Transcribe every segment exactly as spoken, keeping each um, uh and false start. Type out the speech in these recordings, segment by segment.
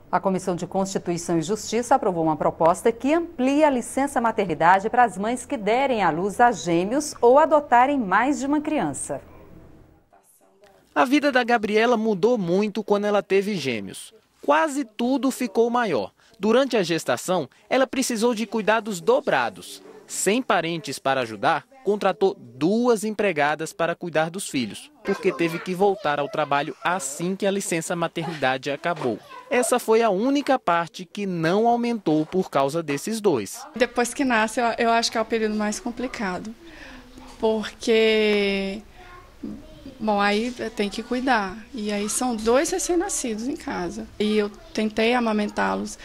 A Comissão de Constituição e Justiça aprovou uma proposta que amplia a licença maternidade para as mães que derem à luz a gêmeos ou adotarem mais de uma criança. A vida da Gabriela mudou muito quando ela teve gêmeos. Quase tudo ficou maior. Durante a gestação, ela precisou de cuidados dobrados. Sem parentes para ajudar, contratou duas empregadas para cuidar dos filhos, porque teve que voltar ao trabalho assim que a licença maternidade acabou. Essa foi a única parte que não aumentou por causa desses dois. Depois que nasce, eu, eu acho que é o período mais complicado, porque, bom, aí tem que cuidar. E aí são dois recém-nascidos em casa. E eu tentei amamentá-los,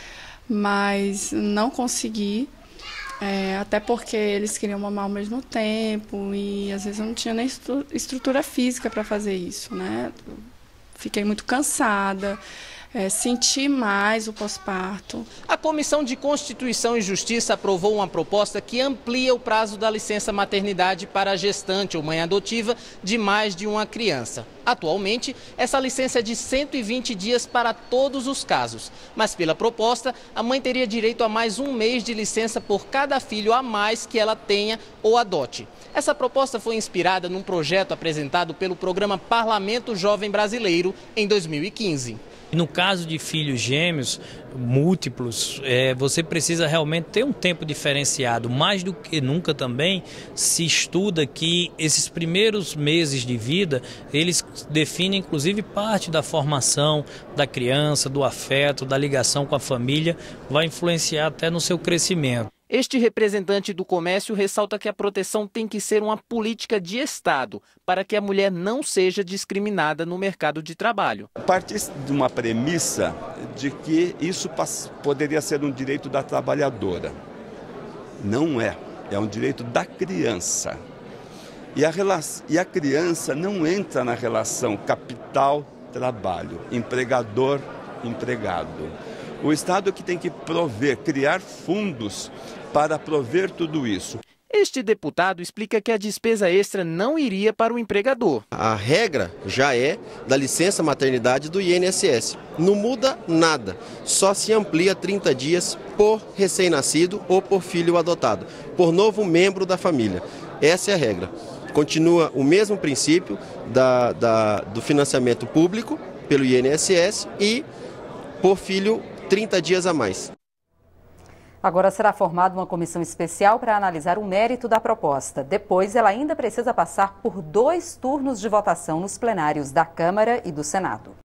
mas não consegui. É, até porque eles queriam mamar ao mesmo tempo e às vezes eu não tinha nem estrutura física para fazer isso, né? Fiquei muito cansada, é, senti mais o pós-parto. A Comissão de Constituição e Justiça aprovou uma proposta que amplia o prazo da licença maternidade para a gestante ou mãe adotiva de mais de uma criança. Atualmente, essa licença é de cento e vinte dias para todos os casos. Mas pela proposta, a mãe teria direito a mais um mês de licença por cada filho a mais que ela tenha ou adote. Essa proposta foi inspirada num projeto apresentado pelo programa Parlamento Jovem Brasileiro em dois mil e quinze. No caso de filhos gêmeos múltiplos, é, você precisa realmente ter um tempo diferenciado. Mais do que nunca também se estuda que esses primeiros meses de vida, eles definem inclusive parte da formação da criança, do afeto, da ligação com a família, vai influenciar até no seu crescimento. Este representante do comércio ressalta que a proteção tem que ser uma política de Estado para que a mulher não seja discriminada no mercado de trabalho. Parte de uma premissa de que isso poderia ser um direito da trabalhadora. Não é, é um direito da criança. E a, relação, e a criança não entra na relação capital-trabalho, empregador-empregado. O Estado é que tem que prover, criar fundos para prover tudo isso. Este deputado explica que a despesa extra não iria para o empregador. A regra já é da licença maternidade do I N S S. Não muda nada, só se amplia trinta dias por recém-nascido ou por filho adotado, por novo membro da família. Essa é a regra. Continua o mesmo princípio da, da, do financiamento público pelo I N S S e por filho trinta dias a mais. Agora será formada uma comissão especial para analisar o mérito da proposta. Depois, ela ainda precisa passar por dois turnos de votação nos plenários da Câmara e do Senado.